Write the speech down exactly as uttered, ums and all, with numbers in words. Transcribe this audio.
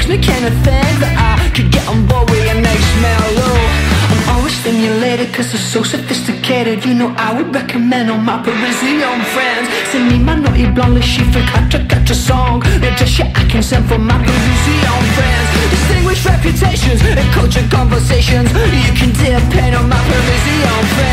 me kind of think that I could get on board with your nice mellow. I'm always stimulated cause they're so sophisticated. You know I would recommend all my Parisian friends. Send me my naughty blonde chiffre catch a catch a song. They're just shit I can send for my Parisian friends. Distinguished reputations and cultured conversations. You can depend on my Parisian friends.